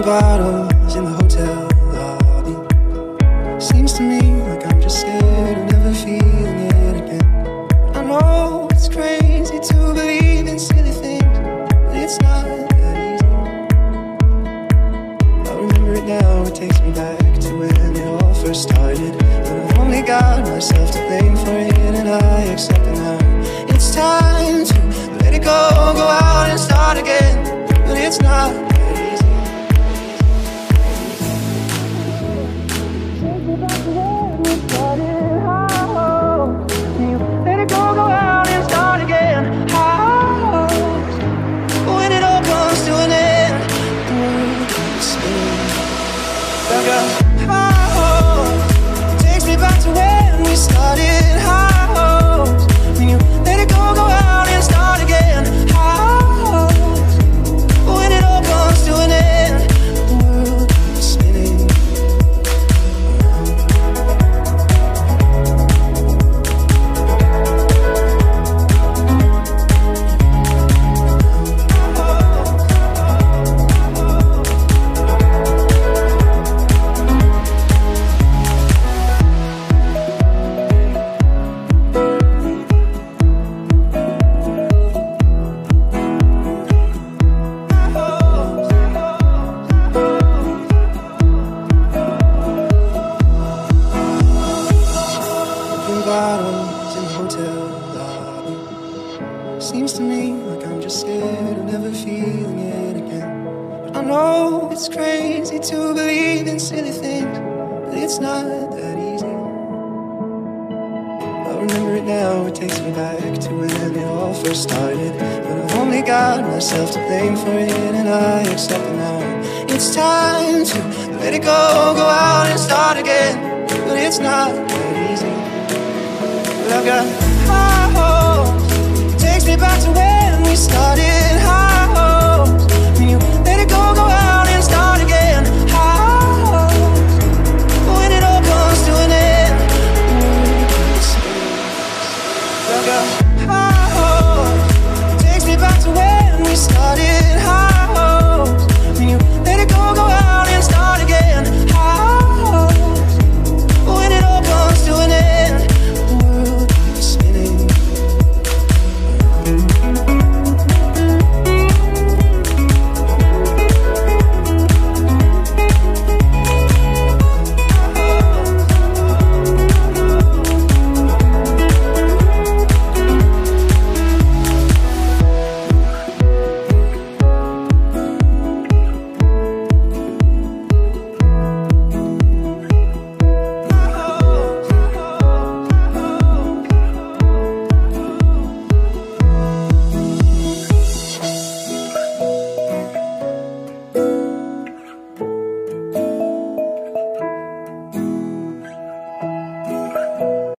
bottles in the hotel lobby. Seems to me like I'm just scared of never feeling it again. I know it's crazy to believe in silly things, but it's not that easy. I remember it now, it takes me back to when it all first started. But I've only got myself to blame for it, and I accept it now. It's time to let it go, go out and start again. But it's not that easy. Let it go, go out and start again. How? When it all comes to an end, the world keeps spinning. I've got how takes me back to when we started. How when you let it go, go out and start again. How when it all comes to an end, the world keeps spinning. Bottles in the hotel lobby. Seems to me like I'm just scared of never feeling it again. But I know it's crazy to believe in silly things, but it's not that easy. I remember it now, it takes me back to when it all first started. But I've only got myself to blame for it, and I accept it now. It's time to let it go, go out and start again. But it's not that easy. I've got